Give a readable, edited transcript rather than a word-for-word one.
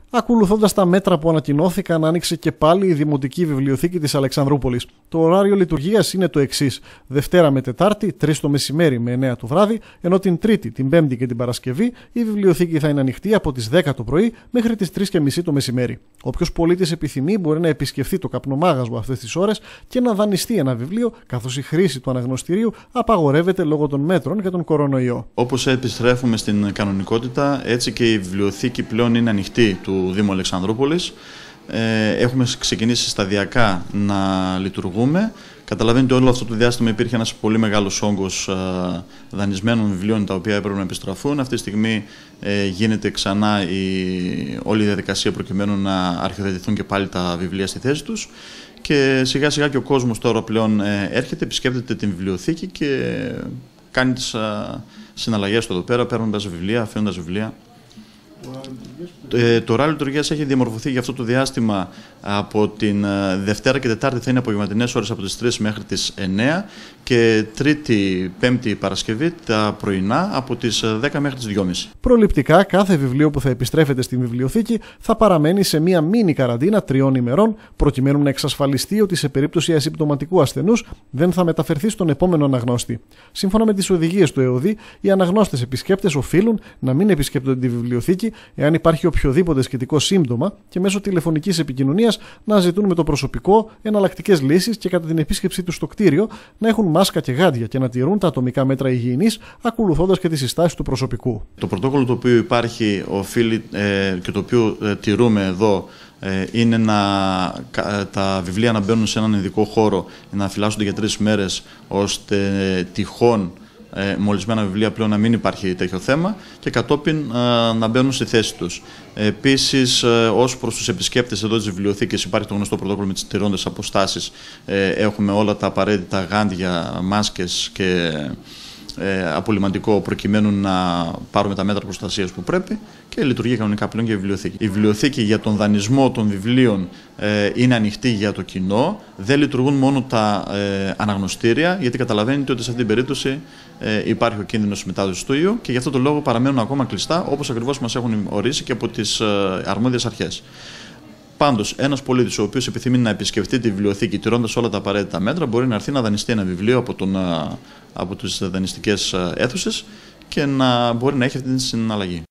Ακολουθώντας τα μέτρα που ανακοινώθηκαν, άνοιξε και πάλι η Δημοτική Βιβλιοθήκη της Αλεξανδρούπολης. Το ωράριο λειτουργίας είναι το εξής: Δευτέρα με Τετάρτη, 3 το μεσημέρι με 9 το βράδυ, ενώ την Τρίτη, την Πέμπτη και την Παρασκευή η βιβλιοθήκη θα είναι ανοιχτή από τις 10 το πρωί μέχρι τις 3:30 το μεσημέρι. Όποιος πολίτης επιθυμεί μπορεί να επισκεφθεί το καπνομάγαζο αυτές τις ώρες και να δανειστεί ένα βιβλίο, καθώς η χρήση του αναγνωστηρίου απαγορεύεται λόγω των μέτρων για τον κορονοϊό. Όπως επιστρέφουμε στην κανονικότητα, έτσι και η βιβλιοθήκη πλέον είναι ανοιχτή του Δήμου Αλεξανδρούπολης. Έχουμε ξεκινήσει σταδιακά να λειτουργούμε. Καταλαβαίνετε, όλο αυτό το διάστημα υπήρχε ένας πολύ μεγάλος όγκος δανεισμένων βιβλίων τα οποία έπρεπε να επιστραφούν. Αυτή τη στιγμή γίνεται ξανά όλη η διαδικασία προκειμένου να αρχιοθετηθούν και πάλι τα βιβλία στη θέση τους. Και σιγά σιγά και ο κόσμος τώρα πλέον έρχεται, επισκέπτεται την βιβλιοθήκη και κάνει τις συναλλαγές του εδώ πέρα, παίρνοντας βιβλία, αφήνοντας βιβλία. Το ωράριο λειτουργίας έχει διαμορφωθεί για αυτό το διάστημα. Από την Δευτέρα και Τετάρτη θα είναι απογευματινές ώρες από τις 3 μέχρι τις 9 και Τρίτη, Πέμπτη, Παρασκευή τα πρωινά από τις 10 μέχρι τις 2:30. Προληπτικά, κάθε βιβλίο που θα επιστρέφεται στην βιβλιοθήκη θα παραμένει σε μία μίνι καραντίνα 3 ημερών, προκειμένου να εξασφαλιστεί ότι σε περίπτωση ασυμπτωματικού ασθενούς δεν θα μεταφερθεί στον επόμενο αναγνώστη. Σύμφωνα με τις οδηγίες του ΕΟΔΗ, οι αναγνώστες επισκέπτες οφείλουν να μην επισκέπτονται τη βιβλιοθήκη εάν υπάρχει οποιοδήποτε σχετικό σύμπτωμα και μέσω τηλεφωνικής επικοινωνίας να ζητούν με το προσωπικό εναλλακτικές λύσεις και κατά την επίσκεψή τους στο κτίριο να έχουν μάσκα και γάντια και να τηρούν τα ατομικά μέτρα υγιεινής, ακολουθώντας και τις συστάσεις του προσωπικού. Το πρωτόκολλο το οποίο υπάρχει οφείλει και το οποίο τηρούμε εδώ είναι τα βιβλία να μπαίνουν σε έναν ειδικό χώρο, να φυλάσσονται για 3 μέρες, ώστε τυχόν μολυσμένα βιβλία πλέον να μην υπάρχει τέτοιο θέμα και κατόπιν να μπαίνουν στη θέση τους. Επίσης, ως προς τους επισκέπτες εδώ της βιβλιοθήκης, υπάρχει το γνωστό πρωτόκολλο με τις τηρώντες αποστάσεις. Έχουμε όλα τα απαραίτητα γάντια, μάσκες και απολυμαντικό προκειμένου να πάρουμε τα μέτρα προστασίας που πρέπει και λειτουργεί κανονικά πλέον και η βιβλιοθήκη. Η βιβλιοθήκη για τον δανεισμό των βιβλίων είναι ανοιχτή για το κοινό. Δεν λειτουργούν μόνο τα αναγνωστήρια, γιατί καταλαβαίνετε ότι σε αυτή την περίπτωση υπάρχει ο κίνδυνος μετάδοσης του ιού και γι' αυτό το λόγο παραμένουν ακόμα κλειστά, όπως ακριβώς μας έχουν ορίσει και από τις αρμόδιες αρχές. Πάντως, ένας πολίτης ο οποίος επιθυμεί να επισκεφτεί τη βιβλιοθήκη τηρώντας όλα τα απαραίτητα μέτρα μπορεί να έρθει να δανειστεί ένα βιβλίο από τις δανειστικές αίθουσες και να μπορεί να έχει αυτή την συναλλαγή.